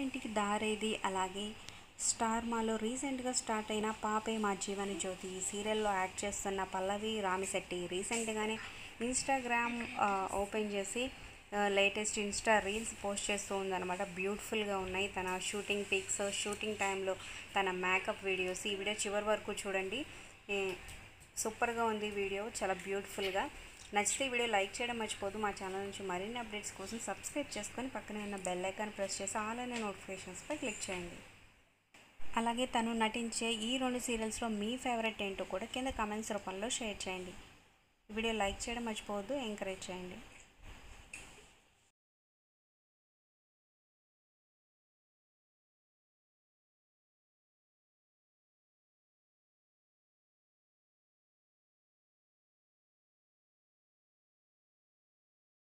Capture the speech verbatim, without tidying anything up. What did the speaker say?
ఇంటికి దారేది, అలాగే స్టార్ మాలో రీసెంట్గా స్టార్ట్ అయిన పాపే మా జీవన జ్యోతి ఈ సీరియల్లో యాక్ట్ చేస్తున్న పల్లవి రామిశెట్టి రీసెంట్గానే ఇన్స్టాగ్రామ్ ఓపెన్ చేసి లేటెస్ట్ ఇన్స్టా రీల్స్ పోస్ట్ చేస్తూ ఉందన్నమాట. బ్యూటిఫుల్గా ఉన్నాయి తన షూటింగ్ పిక్స్, షూటింగ్ టైంలో తన మేకప్ వీడియోస్. ఈ వీడియో చివరి వరకు చూడండి, సూపర్గా ఉంది వీడియో, చాలా బ్యూటిఫుల్గా. నచ్చితే ఈ వీడియో లైక్ చేయడం మర్చిపోదు. మా ఛానల్ నుంచి మరిన్ని అప్డేట్స్ కోసం సబ్స్క్రైబ్ చేసుకొని పక్కనే ఉన్న బెల్ ఐకాన్ ప్రెస్ చేసి ఆల్ అనే నోటిఫికేషన్స్పై క్లిక్ చేయండి. అలాగే తను నటించే ఈ రెండు సీరియల్స్లో మీ ఫేవరెట్ ఏంటో కూడా కింద కామెంట్స్ రూపంలో షేర్ చేయండి. వీడియో లైక్ చేయడం మర్చిపోవద్దు, ఎంకరేజ్ చేయండి.